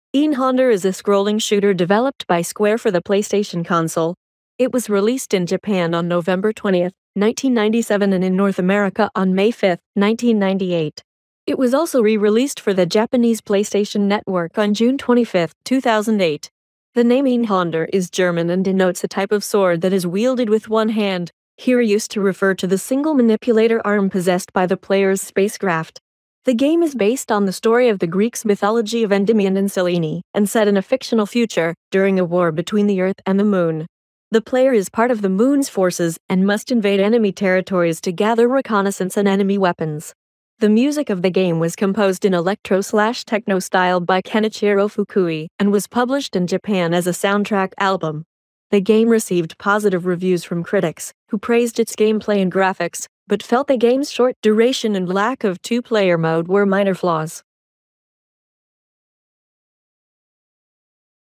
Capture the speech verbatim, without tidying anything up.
Einhander is a scrolling shooter developed by Square for the PlayStation console. It was released in Japan on November twentieth, nineteen ninety-seven and in North America on May fifth, nineteen ninety-eight. It was also re-released for the Japanese PlayStation Network on June twenty-fifth, two thousand eight. The name Einhander is German and denotes a type of sword that is wielded with one hand, here used to refer to the single manipulator arm possessed by the player's spacecraft. The game is based on the story of the Greeks' mythology of Endymion and Selene, and set in a fictional future, during a war between the Earth and the Moon. The player is part of the Moon's forces and must invade enemy territories to gather reconnaissance and enemy weapons. The music of the game was composed in electro-slash-techno style by Kenichiro Fukui, and was published in Japan as a soundtrack album. The game received positive reviews from critics, who praised its gameplay and graphics, but felt the game's short duration and lack of two-player mode were minor flaws.